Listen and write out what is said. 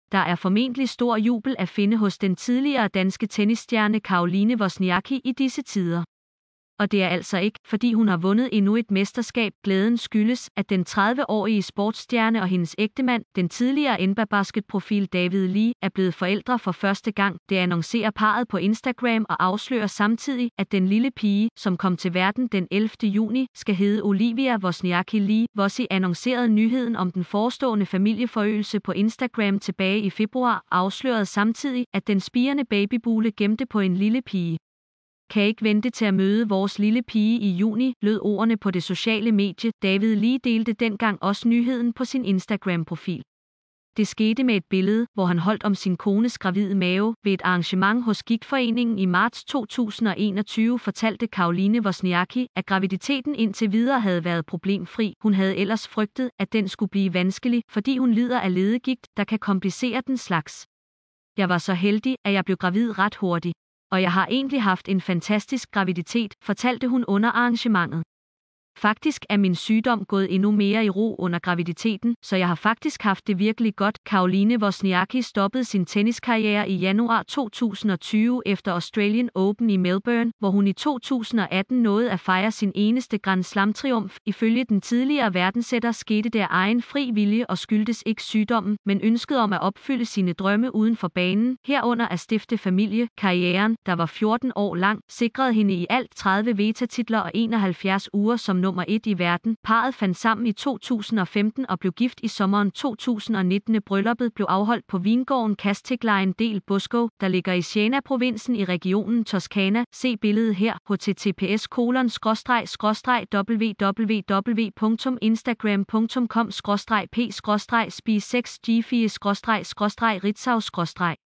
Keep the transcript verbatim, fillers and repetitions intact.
Der er formentlig stor jubel at finde hos den tidligere danske tennisstjerne Caroline Wozniacki i disse tider. Og det er altså ikke, fordi hun har vundet endnu et mesterskab. Glæden skyldes, at den tredive-årige sportsstjerne og hendes ægtemand, den tidligere N B A-basketprofil David Lee, er blevet forældre for første gang. Det annoncerer parret på Instagram og afslører samtidig, at den lille pige, som kom til verden den ellevte juni, skal hedde Olivia Wozniacki Lee. Wozzy annoncerede nyheden om den forestående familieforøgelse på Instagram tilbage i februar, afslørede samtidig, at den spirende babybule gemte på en lille pige. Kan ikke vente til at møde vores lille pige i juni, lød ordene på det sociale medie. David Lee delte dengang også nyheden på sin Instagram-profil. Det skete med et billede, hvor han holdt om sin kones gravide mave. Ved et arrangement hos Gigtforeningen i marts to tusind og enogtyve fortalte Caroline Wozniacki, at graviditeten indtil videre havde været problemfri. Hun havde ellers frygtet, at den skulle blive vanskelig, fordi hun lider af ledegigt, der kan komplicere den slags. Jeg var så heldig, at jeg blev gravid ret hurtigt. Og jeg har egentlig haft en fantastisk graviditet, fortalte hun under arrangementet. Faktisk er min sygdom gået endnu mere i ro under graviditeten, så jeg har faktisk haft det virkelig godt. Caroline Wozniacki stoppede sin tenniskarriere i januar to tusind og tyve efter Australian Open i Melbourne, hvor hun i to tusind og atten nåede at fejre sin eneste Grand Slam-triumf. Ifølge den tidligere verdenssætter skete det af egen fri vilje og skyldtes ikke sygdommen, men ønsket om at opfylde sine drømme uden for banen, herunder at stifte familie. Karrieren, der var fjorten år lang, sikrede hende i alt tredive WTA-titler og enoghalvfjerds uger som nummer et i verden. Parret fandt sammen i to tusind og femten og blev gift i sommeren to tusind og nitten. Brylluppet blev afholdt på vingården Casteglein del Bosco, der ligger i Siena-provinsen i regionen Toscana. Se billedet her. H T T P S kolon skråstreg skråstreg w w w punktum instagram punktum com skråstreg p skråstreg spi seks g fire skråstreg skråstreg ritzau skråstreg